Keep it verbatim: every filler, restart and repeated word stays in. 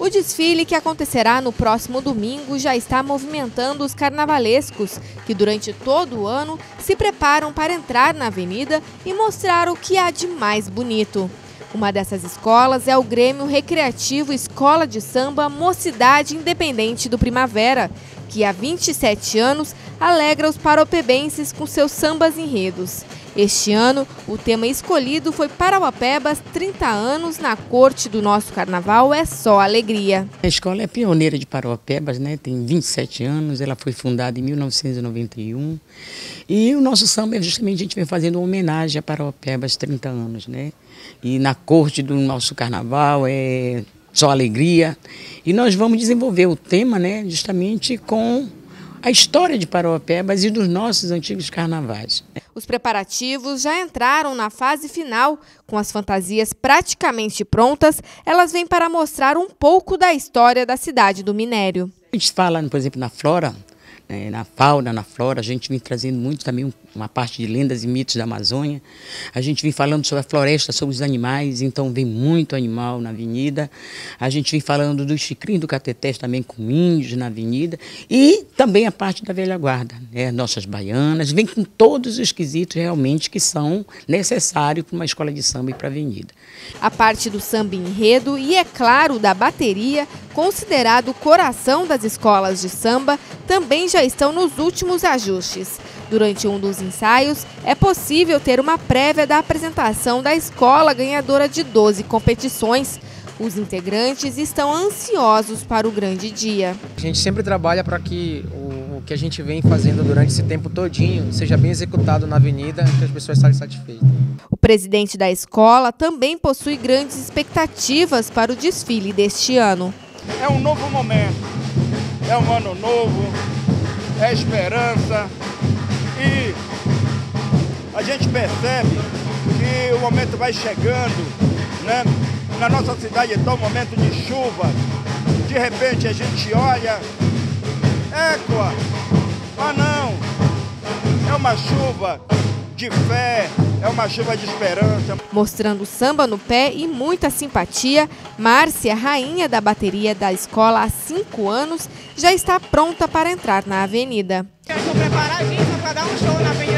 desfile, que acontecerá no próximo domingo, já está movimentando os carnavalescos, que durante todo o ano se preparam para entrar na avenida e mostrar o que há de mais bonito. Uma dessas escolas é o Grêmio Recreativo Escola de Samba Mocidade Independente do Primavera, que há vinte e sete anos alegra os paropebenses com seus sambas enredos. Este ano, o tema escolhido foi Parauapebas, trinta anos na corte do nosso carnaval é só alegria. A escola é pioneira de Parauapebas, né? Tem vinte e sete anos, ela foi fundada em mil novecentos e noventa e um. E o nosso samba, é justamente, a gente vem fazendo uma homenagem a Parauapebas, trinta anos, né? E na corte do nosso carnaval é só alegria. E nós vamos desenvolver o tema, né, justamente com a história de Parauapebas e dos nossos antigos carnavais. Os preparativos já entraram na fase final. Com as fantasias praticamente prontas, elas vêm para mostrar um pouco da história da cidade do minério. A gente fala, por exemplo, na flora, né, na fauna, na flora, a gente vem trazendo muito também uma parte de lendas e mitos da Amazônia. A gente vem falando sobre a floresta, sobre os animais, então vem muito animal na avenida. A gente vem falando do Chicrim do Catetés também com índios na avenida. E também a parte da velha guarda, né, nossas baianas, vem com todos os quesitos realmente que são necessários para uma escola de samba e para a avenida. A parte do samba enredo e, é claro, da bateria, considerado o coração das escolas de samba, também já estão nos últimos ajustes. Durante um dos ensaios, é possível ter uma prévia da apresentação da escola ganhadora de doze competições. Os integrantes estão ansiosos para o grande dia. A gente sempre trabalha para que o, o que a gente vem fazendo durante esse tempo todinho seja bem executado na avenida, que as pessoas saiam satisfeitas. O presidente da escola também possui grandes expectativas para o desfile deste ano. É um novo momento, é um ano novo, é esperança. E a gente percebe que o momento vai chegando, né? Na nossa cidade está um momento de chuva, de repente a gente olha, ecoa, ah não, é uma chuva de fé, é uma chuva de esperança. Mostrando samba no pé e muita simpatia, Márcia, rainha da bateria da escola há cinco anos, já está pronta para entrar na avenida. Estou preparadíssima para dar um show na avenida.